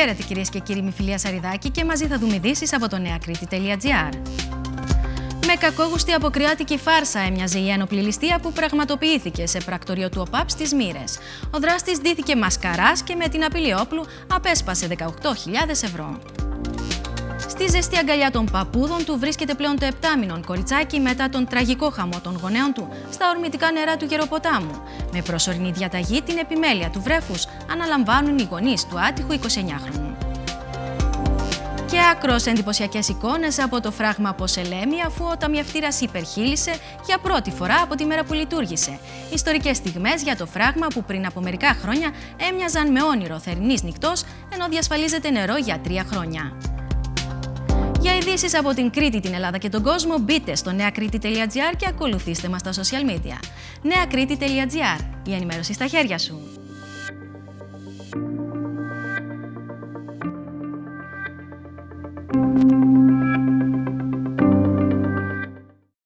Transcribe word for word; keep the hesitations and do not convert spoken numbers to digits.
Χαίρετε κυρίες και κύριοι, είμαι η Φιλία Σαριδάκη και μαζί θα δούμε ειδήσεις από το νεακρήτη τελεία τζι άρ. Με κακόγουστη αποκριάτικη φάρσα έμοιαζε η ένοπλη ληστεία που πραγματοποιήθηκε σε πρακτορείο του ΟΠΑΠ στις Μοίρες. Ο δράστης ντύθηκε μασκαράς και με την απειλή όπλου απέσπασε δεκαοκτώ χιλιάδες ευρώ. Στη ζεστή αγκαλιά των παππούδων του βρίσκεται πλέον το επτάμινον κοριτσάκι μετά τον τραγικό χαμό των γονέων του στα ορμητικά νερά του Γεροποτάμου. Με προσωρινή διαταγή την επιμέλεια του βρέφους αναλαμβάνουν οι γονείς του άτυχου εικοσιεννιάχρονου. Και άκρως εντυπωσιακές εικόνες από το φράγμα Ποσελέμη, αφού ο ταμιευτήρας υπερχείλησε για πρώτη φορά από τη μέρα που λειτουργήσε. Ιστορικές στιγμές για το φράγμα που πριν από μερικά χρόνια έμοιαζαν με όνειρο θερινής νυχτός, ενώ διασφαλίζεται νερό για τρία χρόνια. Για ειδήσεις από την Κρήτη, την Ελλάδα και τον κόσμο, μπείτε στο νεακρήτη τελεία τζι άρ και ακολουθήστε μας στα social media. νεακρήτη τελεία τζι άρ, η ενημέρωση στα χέρια σου. Thank you.